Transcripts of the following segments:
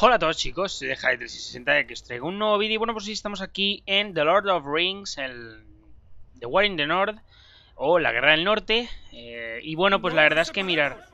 Hola a todos chicos, soy Hyde360 que os traigo un nuevo vídeo. Bueno, pues sí, estamos aquí en The Lord of Rings, el The War in the North, o La Guerra del Norte. Y bueno, pues la verdad es que mirar,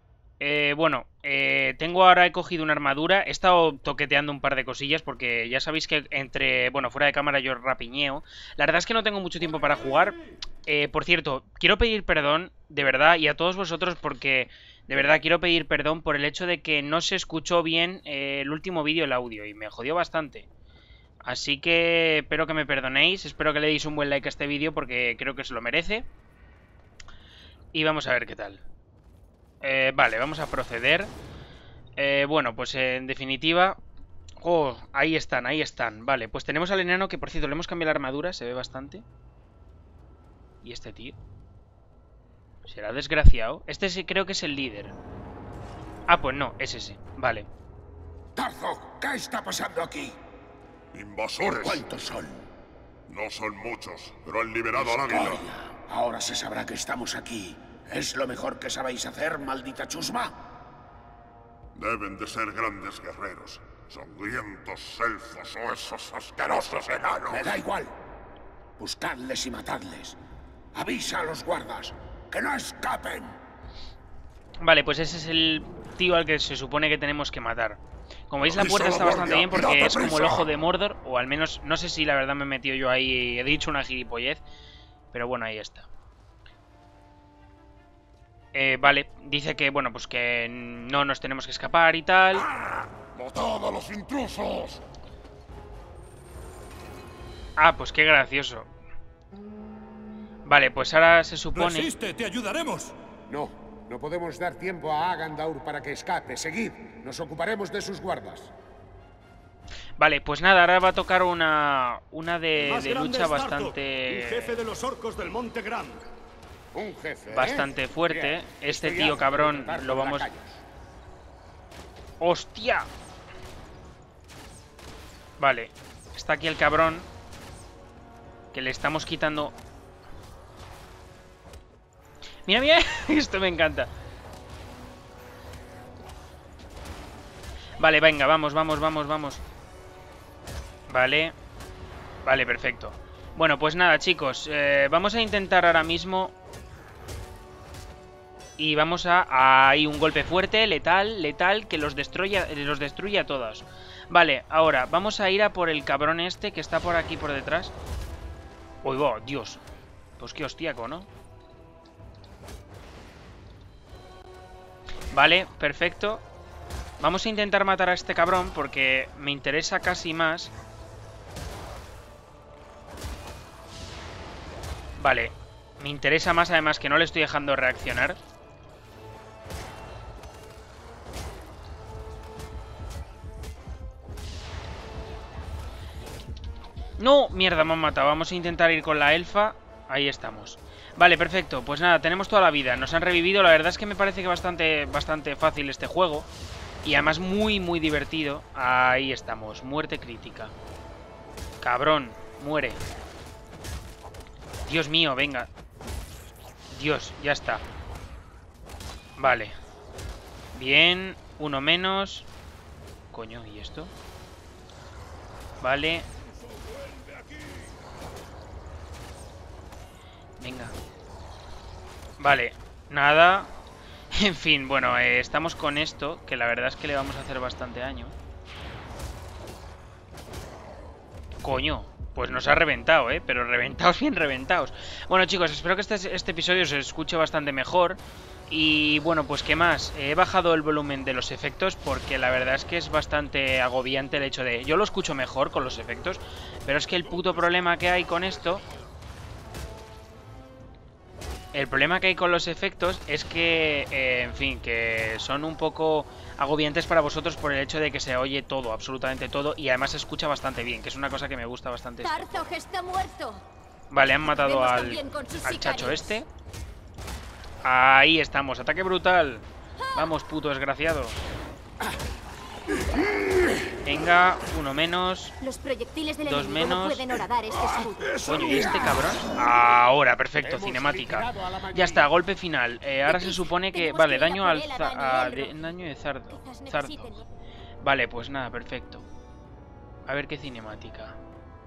he cogido una armadura. He estado toqueteando un par de cosillas porque ya sabéis que fuera de cámara yo rapiñeo. La verdad es que no tengo mucho tiempo para jugar. Por cierto, quiero pedir perdón, de verdad, y a todos vosotros porque, de verdad, quiero pedir perdón por el hecho de que no se escuchó bien el último vídeo, el audio, y me jodió bastante. Así que espero que me perdonéis, espero que le deis un buen like a este vídeo porque creo que se lo merece. Y vamos a ver qué tal. Vale, vamos a proceder. Pues en definitiva... Oh, ahí están, ahí están. Vale, pues tenemos al enano que, por cierto, le hemos cambiado la armadura, se ve bastante. ¿Y este tío? ¿Será desgraciado? Este sí creo que es el líder. Ah, pues no, es ese. Vale. Tarzo, ¿qué está pasando aquí? ¡Invasores! ¿Cuántos son? No son muchos, pero han liberado al águila. Ahora se sabrá que estamos aquí. ¿Es lo mejor que sabéis hacer, maldita chusma? Deben de ser grandes guerreros. Sangrientos elfos o esos asquerosos enanos. Me da igual. Buscadles y matadles. Avisa a los guardas. ¡Que no escapen! Vale, pues ese es el tío al que se supone que tenemos que matar. Como veis, la puerta está bastante bien porque es como el ojo de Mordor. O al menos, no sé si la verdad me he metido yo ahí y he dicho una gilipollez. Pero bueno, ahí está. Vale, dice que, bueno, pues que no nos tenemos que escapar y tal. ¡Matad a los intrusos! Ah, pues qué gracioso. Vale, pues ahora se supone... ¡Resiste, te ayudaremos! No, no podemos dar tiempo a Agandaur para que escape. Seguid, nos ocuparemos de sus guardas. Vale, pues nada, ahora va a tocar una de lucha Un bastante... jefe de los orcos del Monte Grand. Un jefe, bastante fuerte. Bien. Este Estoy tío harto cabrón de tratar lo con vamos... lacayos. ¡Hostia! Vale, está aquí el cabrón que le estamos quitando... Mira, mira, esto me encanta. Vale, venga, vamos. Vale. Vale, perfecto. Bueno, pues nada, chicos, vamos a intentar ahora mismo... Y vamos a... Ahí un golpe fuerte, letal, que los destruye a todos. Vale, ahora, vamos a ir a por el cabrón este que está por aquí, por detrás. Oigo, Dios. Pues qué hostiaco, ¿no? Vale, perfecto. Vamos a intentar matar a este cabrón porque me interesa casi más. Vale, me interesa más además que no le estoy dejando reaccionar. ¡No! Mierda, me han matado. Vamos a intentar ir con la elfa. Ahí estamos. Vale, perfecto. Pues nada, tenemos toda la vida. Nos han revivido. La verdad es que me parece que bastante fácil este juego. Y además muy divertido. Ahí estamos. Muerte crítica. Cabrón, muere. Dios mío, venga. Dios, ya está. Vale. Bien, uno menos. Coño, ¿y esto? Vale. Venga. Vale, nada. En fin, bueno, estamos con esto, que la verdad es que le vamos a hacer bastante daño. Coño, pues nos ha reventado, pero reventados, bien reventados. Bueno, chicos, espero que este episodio se escuche bastante mejor. Y bueno, pues qué más, he bajado el volumen de los efectos porque la verdad es que es bastante agobiante el hecho de... Yo lo escucho mejor con los efectos, pero es que el puto problema que hay con esto... El problema que hay con los efectos es que, en fin, que son un poco agobiantes para vosotros por el hecho de que se oye todo, absolutamente todo, y además se escucha bastante bien, que es una cosa que me gusta bastante. Tarzo está muerto. Vale, han matado al chacho este. Ahí estamos, ataque brutal. Vamos, puto desgraciado. Venga, uno menos. Los proyectiles del dos enemigo menos. no pueden horadar este escudo. Coño, ¿y este cabrón? Ahora, perfecto, cinemática. Ya está, golpe final. Ahora se supone que... Vale, daño al... daño de zardo. Vale, pues nada, perfecto. A ver qué cinemática.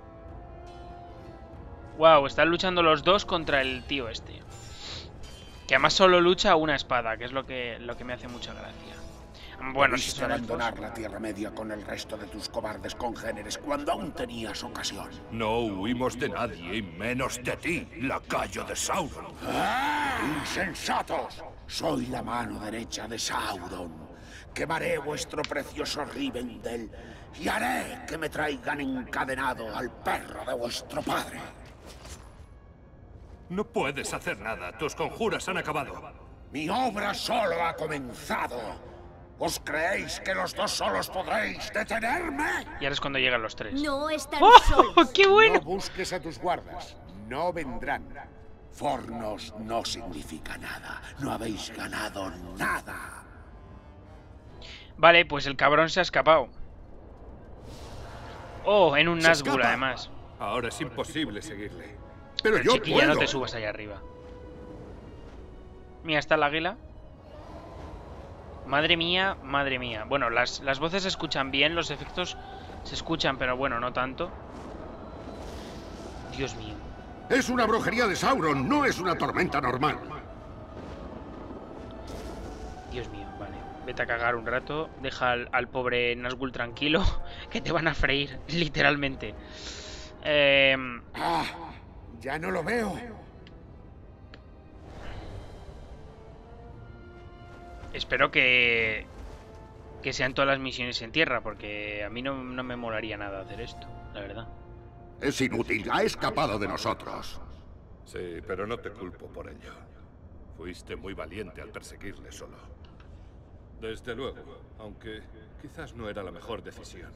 Wow, están luchando los dos contra el tío este. Que además solo lucha una espada, que es lo que me hace mucha gracia. Bueno, si Debiste son abandonar elfos. la Tierra Media con el resto de tus cobardes congéneres cuando aún tenías ocasión. No huimos de nadie, y menos de ti, lacayo de Sauron. ¡Insensatos! Soy la mano derecha de Sauron. Quemaré vuestro precioso Rivendell y haré que me traigan encadenado al perro de vuestro padre. No puedes hacer nada, tus conjuras han acabado. Mi obra solo ha comenzado. ¿Os creéis que los dos solos podréis detenerme? Y ahora es cuando llegan los tres. No están ¡Oh! solos. ¡Qué bueno! No busques a tus guardas. No vendrán. Fornos no significa nada. No habéis ganado nada. Vale, pues el cabrón se ha escapado. Oh, en un ¡Se Nazgûl escapa! además. Ahora es imposible seguirle. Pero yo Chiquilla, no puedo. te subas allá arriba. Mira, está el águila. Madre mía, madre mía. Bueno, las voces se escuchan bien, los efectos se escuchan, pero bueno, no tanto. Dios mío. Es una brujería de Sauron, no es una tormenta normal. Dios mío, vale. Vete a cagar un rato. Deja al pobre Nazgûl tranquilo, que te van a freír, literalmente. Ah, ya no lo veo. Espero que sean todas las misiones en tierra, porque a mí no me molaría nada hacer esto, la verdad. Es inútil, ha escapado de nosotros. Sí, pero no te culpo por ello. Fuiste muy valiente al perseguirle solo. Desde luego, aunque quizás no era la mejor decisión.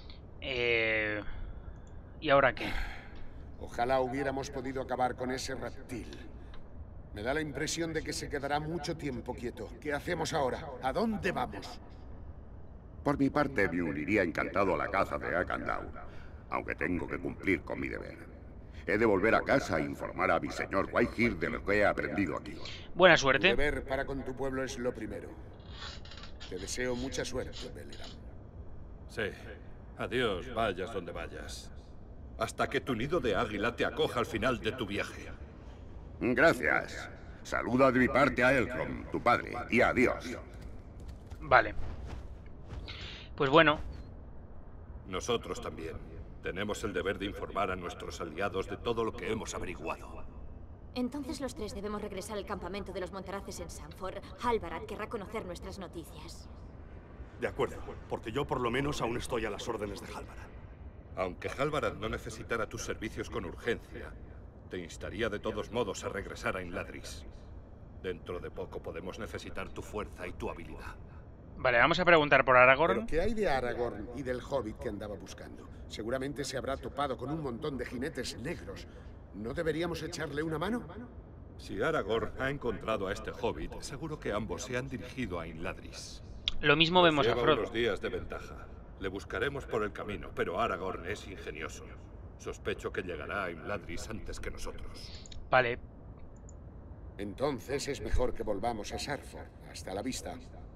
¿Y ahora qué? Ojalá hubiéramos podido acabar con ese reptil. Me da la impresión de que se quedará mucho tiempo quieto. ¿Qué hacemos ahora? ¿A dónde vamos? Por mi parte, me uniría encantado a la caza de Akandau, aunque tengo que cumplir con mi deber. He de volver a casa e informar a mi señor Whitehill de lo que he aprendido aquí. Buena Tu suerte. deber para con tu pueblo es lo primero. Te deseo mucha suerte, Beleriand. Sí. Adiós, vayas donde vayas. Hasta que tu nido de águila te acoja al final de tu viaje. Gracias. Saluda de mi parte a Elrond, tu padre, y adiós. Vale. Pues bueno, Nosotros también. Tenemos el deber de informar a nuestros aliados de todo lo que hemos averiguado. Entonces los tres debemos regresar al campamento de los Montaraces en Sanford. Halbarad querrá conocer nuestras noticias. De acuerdo, porque yo por lo menos aún estoy a las órdenes de Halbarad. Aunque Halbarad no necesitara tus servicios con urgencia, te instaría de todos modos a regresar a Imladris. Dentro de poco podemos necesitar tu fuerza y tu habilidad. vale, vamos a preguntar por Aragorn. ¿Pero qué hay de Aragorn y del hobbit que andaba buscando? Seguramente se habrá topado con un montón de jinetes negros. ¿No deberíamos echarle una mano? Si Aragorn ha encontrado a este hobbit, seguro que ambos se han dirigido a Imladris. Lo mismo vemos a Lleva Frodo. unos días de ventaja. Le buscaremos por el camino, pero Aragorn es ingenioso. Sospecho que llegará a Imladris antes que nosotros. Vale, Entonces es mejor que volvamos a Sarford. Hasta la vista.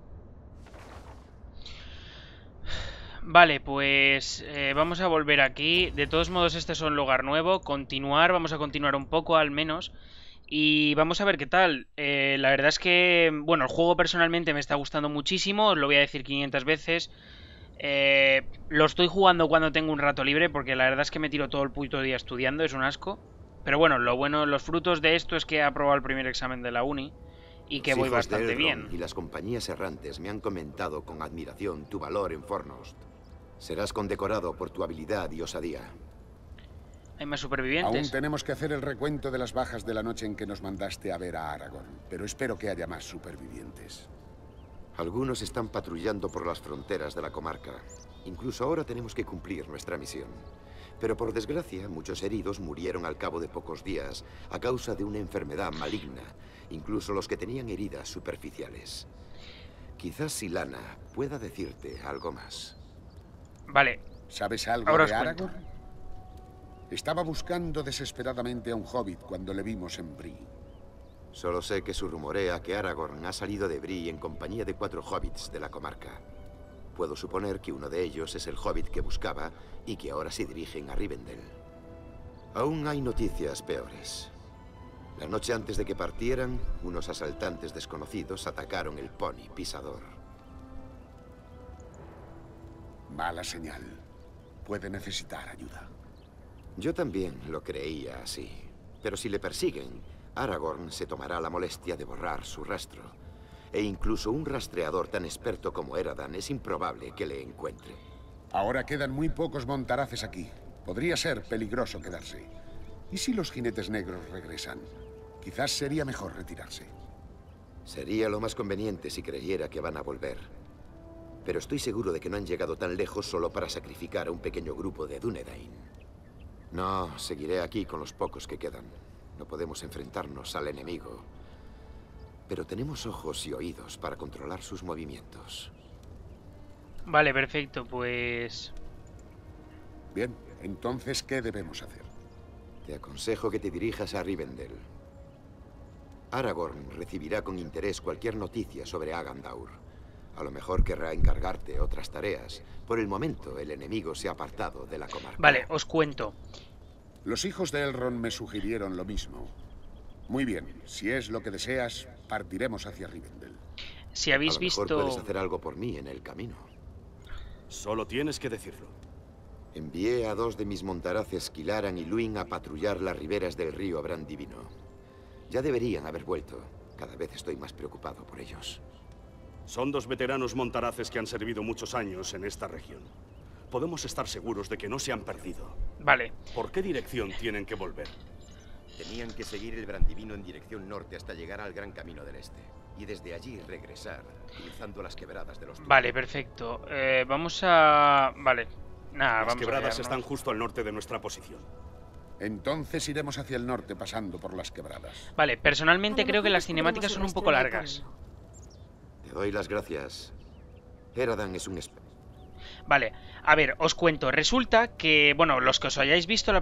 vale, pues vamos a volver aquí. De todos modos, este es un lugar nuevo. Vamos a continuar un poco al menos. Y vamos a ver qué tal. La verdad es que, bueno, el juego personalmente me está gustando muchísimo. Os lo voy a decir 500 veces. Lo estoy jugando cuando tengo un rato libre, porque la verdad es que me tiro todo el puto día estudiando, es un asco. Pero bueno, los frutos de esto es que he aprobado el primer examen de la uni y que Los voy hijos de bastante Elrond bien. Y las compañías errantes me han comentado con admiración tu valor en Fornost. Serás condecorado por tu habilidad y osadía. ¿Hay más Aún supervivientes? tenemos que hacer el recuento de las bajas de la noche en que nos mandaste a ver a Aragorn, pero espero que haya más supervivientes. Algunos están patrullando por las fronteras de la comarca. Incluso ahora tenemos que cumplir nuestra misión. Pero por desgracia, muchos heridos murieron al cabo de pocos días a causa de una enfermedad maligna, incluso los que tenían heridas superficiales. Quizás Silana pueda decirte algo más. Vale, ¿Sabes algo Ahora de os cuento. Aragorn? Estaba buscando desesperadamente a un hobbit cuando le vimos en Bree. Solo sé que se rumorea que Aragorn ha salido de Bree en compañía de 4 hobbits de la comarca. puedo suponer que uno de ellos es el hobbit que buscaba y que ahora se dirigen a Rivendell. Aún hay noticias peores. La noche antes de que partieran, unos asaltantes desconocidos atacaron el pony pisador. Mala señal. Puede necesitar ayuda. Yo también lo creía así. Pero si le persiguen, Aragorn se tomará la molestia de borrar su rastro. E incluso un rastreador tan experto como Eradan es improbable que le encuentre. Ahora quedan muy pocos montaraces aquí. Podría ser peligroso quedarse. ¿Y si los jinetes negros regresan? Quizás sería mejor retirarse. Sería lo más conveniente si creyera que van a volver. Pero estoy seguro de que no han llegado tan lejos solo para sacrificar a un pequeño grupo de Dúnedain. No, seguiré aquí con los pocos que quedan. No podemos enfrentarnos al enemigo. Pero tenemos ojos y oídos para controlar sus movimientos. Vale, perfecto, pues... Bien, entonces, ¿qué debemos hacer? Te aconsejo que te dirijas a Rivendell. Aragorn recibirá con interés cualquier noticia sobre Agandaur. A lo mejor querrá encargarte otras tareas. Por el momento, el enemigo se ha apartado de la comarca. Vale, os cuento. Los hijos de Elrond me sugirieron lo mismo. Muy bien, si es lo que deseas, partiremos hacia Rivendell. Si habéis A lo mejor visto... puedes hacer algo por mí en el camino. Solo tienes que decirlo. Envié a 2 de mis montaraces, Kilaran y Luin, a patrullar las riberas del río Brandivino. Ya deberían haber vuelto. Cada vez estoy más preocupado por ellos. Son 2 veteranos montaraces que han servido muchos años en esta región. Podemos estar seguros de que no se han perdido. Vale. ¿Por qué dirección tienen que volver? Tenían que seguir el Brandivino en dirección norte hasta llegar al Gran Camino del Este. Y desde allí regresar, cruzando las quebradas de los túneles. Vale, perfecto. Vamos a... Vale. Nada, Las vamos a quebradas quedarnos. están justo al norte de nuestra posición. Entonces iremos hacia el norte pasando por las quebradas. Vale, personalmente A lo creo que mejor las cinemáticas descubrimos son el un poco rastro del largas. camino. Te doy las gracias. Eradan es un experto. Vale, a ver, os cuento. Resulta que, bueno, los que os hayáis visto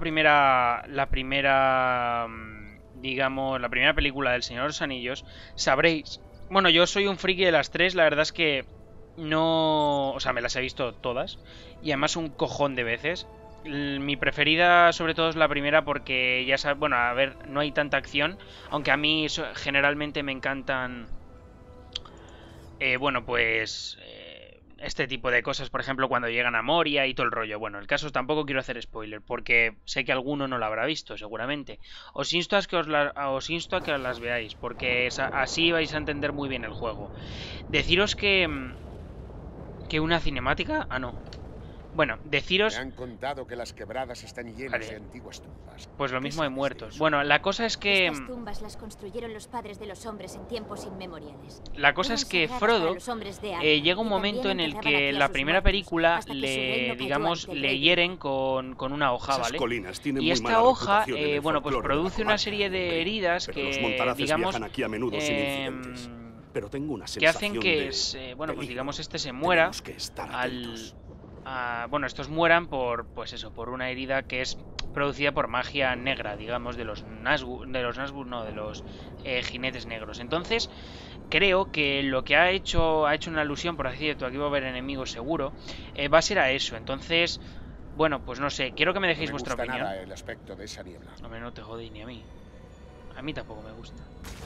digamos, la primera película del Señor de los Anillos, sabréis... Bueno, yo soy un friki de las 3, la verdad es que no... O sea, me las he visto todas. Y además un cojón de veces. Mi preferida sobre todo es la primera porque ya sabes... Bueno, a ver, no hay tanta acción. Aunque a mí generalmente me encantan... bueno, pues... este tipo de cosas, por ejemplo, cuando llegan a Moria y todo el rollo. Bueno, el caso es tampoco quiero hacer spoiler, porque sé que alguno no lo habrá visto, seguramente. Os insto a que os las veáis, porque así vais a entender muy bien el juego. Deciros que una cinemática... Ah, no. Bueno, deciros... Me han contado que las quebradas están llenas Vale. de antiguas tumbas. Pues lo ¿Qué mismo de sabes muertos. eso? Bueno, la cosa es que... Estas tumbas las construyeron los padres de los hombres en tiempos inmemoriales. La cosa Eran es que sagradas para Frodo los hombres de Arda, llega un y momento en también el enterraban que aquí a la sus primera muertos, película hasta que su le, reino cayó digamos, ante el le rey. hieren con una hoja, Esas ¿vale? colinas tienen Y muy esta mala hoja, reputación en el bueno, pues folclore de la produce una comarca, serie de heridas pero los que, montaraces digamos, viajan aquí a menudo sin incidentes. Pero tengo una que sensación hacen que, bueno, pues peligro. digamos, este se muera Tenemos que estar atentos. bueno, estos mueran por, pues eso, por una herida que es producida por magia negra, digamos, de los Nazgûl, no, de los jinetes negros. Entonces, creo que lo que ha hecho una alusión, por así decirlo, aquí va a haber enemigos seguro, va a ser a eso. Entonces, bueno, pues no sé, quiero que me No dejéis me vuestra gusta opinión. nada el aspecto de esa niebla. Hombre, no te jodéis ni a mí. A mí tampoco me gusta.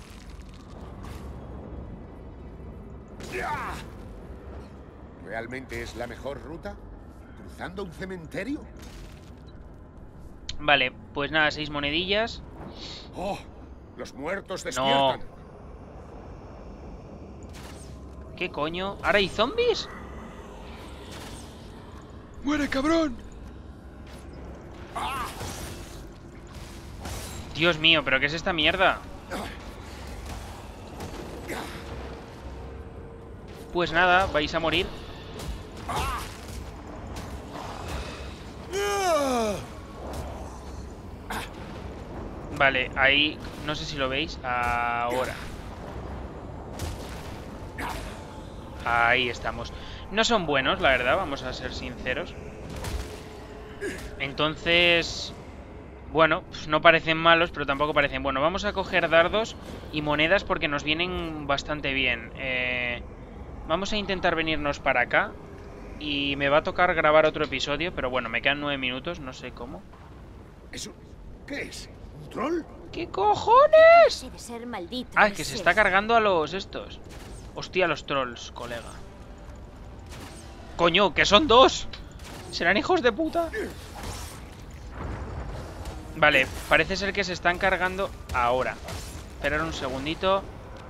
¿Realmente es la mejor ruta? ¿Cruzando un cementerio? Vale, pues nada, 6 monedillas. ¡Oh! ¡Los muertos No. despiertan! ¿Qué coño? ¿Ahora hay zombies? ¡Muere, cabrón! Dios mío, ¿pero qué es esta mierda? Pues nada, vais a morir. Vale, ahí... No sé si lo veis. Ahora. Ahí estamos. No son buenos, la verdad, vamos a ser sinceros. Entonces... Bueno, pues no parecen malos, pero tampoco parecen... Bueno, vamos a coger dardos y monedas porque nos vienen bastante bien. Vamos a intentar venirnos para acá. Y me va a tocar grabar otro episodio, pero bueno, me quedan 9 minutos, no sé cómo. ¿Eso qué es? ¿Un troll? ¿Qué cojones? Debe ser maldito. Ah, que se está cargando a los estos. Hostia, los trolls, colega. Coño, que son 2. ¿Serán hijos de puta? Vale, parece ser que se están cargando ahora. Esperar un segundito.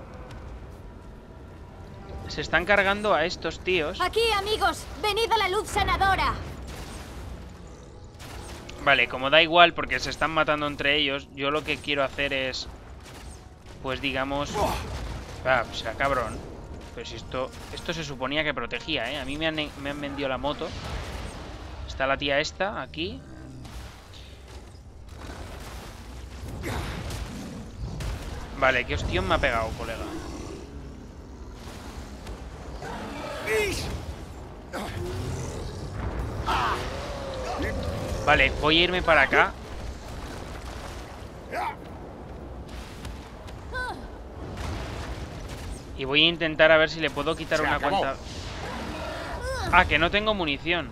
Se están cargando a estos tíos. Aquí, amigos, venid a la luz sanadora. Vale, como da igual porque se están matando entre ellos, yo lo que quiero hacer es... Pues digamos... Ah, o sea, cabrón. Pero si esto se suponía que protegía, ¿eh? A mí me han vendido la moto. Está la tía esta, aquí. Vale, ¿qué hostión me ha pegado, colega? Vale, voy a irme para acá. Y voy a intentar a ver si le puedo quitar una cuanta... Ah, que no tengo munición.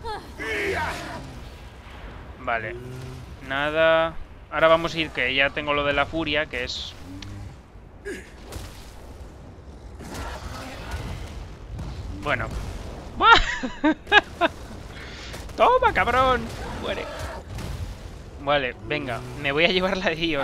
Vale. Nada. Ahora vamos a ir, que ya tengo lo de la furia, que es... Bueno. Toma, cabrón. Muere. Vale, venga. Me voy a llevar la de Dios.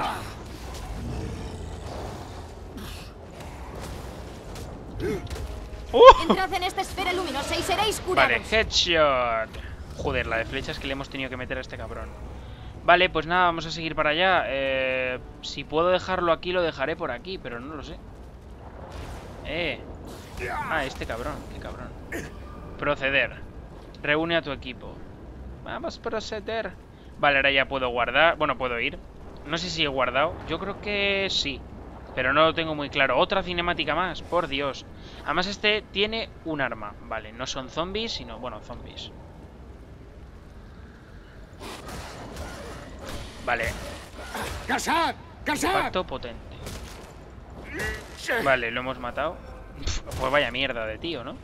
Entrad en esta esfera luminosa y seréis curados. Vale, headshot. Joder, la de flechas que le hemos tenido que meter a este cabrón. Vale, pues nada, vamos a seguir para allá. Si puedo dejarlo aquí, lo dejaré por aquí, pero no lo sé. Ah, este cabrón, qué cabrón. Proceder. Reúne a tu equipo. Vamos a proceder. Vale, ahora ya puedo guardar. Bueno, puedo ir. No sé si he guardado. Yo creo que sí, pero no lo tengo muy claro. Otra cinemática más, por Dios. Además este tiene un arma. Vale, no son zombies, sino, bueno, zombies. Vale. ¡Casad! ¡Casad! Impacto potente. Vale, lo hemos matado. Pues vaya mierda de tío, ¿no?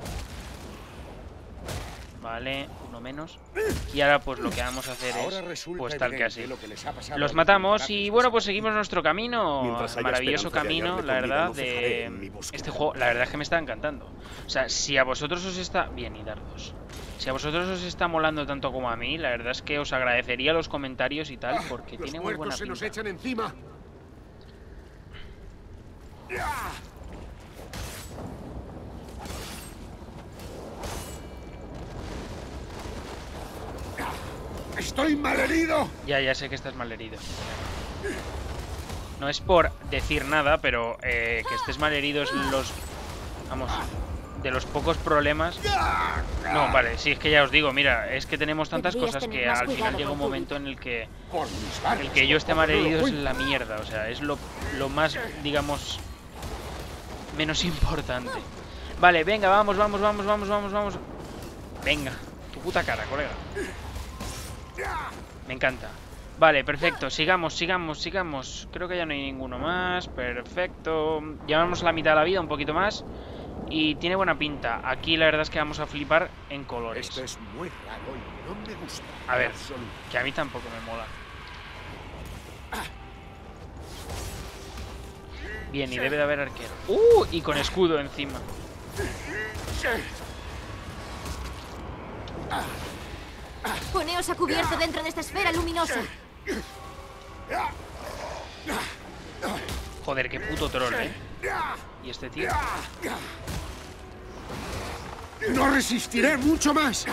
Vale, uno menos. Y ahora pues lo que vamos a hacer es pues tal que así. Los matamos y bueno, pues seguimos nuestro camino. Maravilloso camino, la verdad, de este juego. La verdad es que me está encantando. O sea, si a vosotros os está... Bien, y dardos. Si a vosotros os está molando tanto como a mí, la verdad es que os agradecería los comentarios y tal, porque tiene muy buena pinta. Se nos echan encima. ¡Estoy malherido! Ya sé que estás malherido. No es por decir nada, pero que estés malherido es vamos, de los pocos problemas. No, vale, sí, es que ya os digo, mira, es que tenemos tantas cosas que al final llega un momento en el que yo esté malherido es la mierda. O sea, es lo más, digamos, menos importante. Vale, venga, vamos. Venga, tu puta cara, colega. Me encanta. Vale, perfecto, sigamos. Creo que ya no hay ninguno más. Perfecto. Llevamos la mitad de la vida, un poquito más. Y tiene buena pinta. Aquí la verdad es que vamos a flipar en colores. Esto es muy raro y no me gusta. A ver, que a mí tampoco me mola. Bien, y debe de haber arquero. Y con escudo encima. Poneos a cubierto dentro de esta esfera luminosa. Joder, qué puto troll, ¿eh? Y este tío. No resistiré mucho más.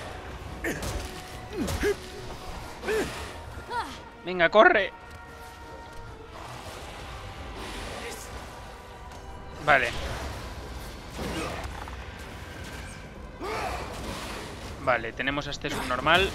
Venga, corre. Vale. Vale, tenemos a este subnormal.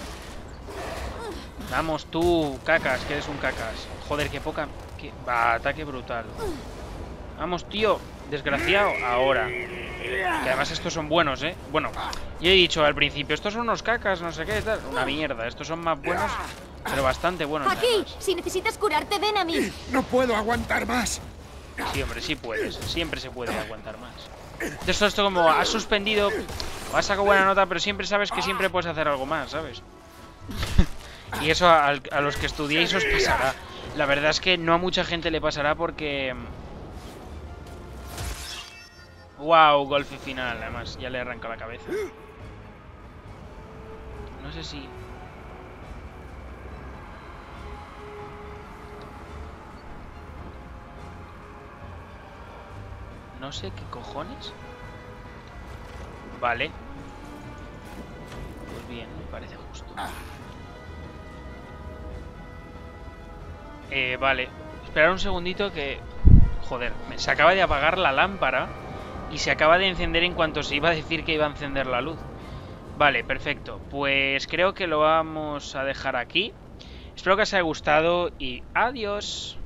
Vamos tú, cacas, que eres un cacas. Joder, qué poca... Va, ataque brutal. Vamos, tío, desgraciado. Ahora. Que además estos son buenos, ¿eh? Bueno, yo he dicho al principio, estos son unos cacas, no sé qué, tal. Una mierda, estos son más buenos, pero bastante buenos. Aquí, si necesitas curarte, ven a mí. No puedo aguantar más. Sí, hombre, sí puedes. Siempre se puede aguantar más. Esto como ha suspendido... Has sacado buena nota, pero siempre sabes que siempre puedes hacer algo más, ¿sabes? Y eso a los que estudiéis os pasará. La verdad es que no a mucha gente le pasará porque... Wow, golpe final. Además, ya le arranca la cabeza. No sé si... No sé qué cojones. Vale. Pues bien, me parece justo. Vale. Esperar un segundito que... Joder, se acaba de apagar la lámpara y se acaba de encender en cuanto se iba a decir que iba a encender la luz. Vale, perfecto. Pues creo que lo vamos a dejar aquí. Espero que os haya gustado y adiós.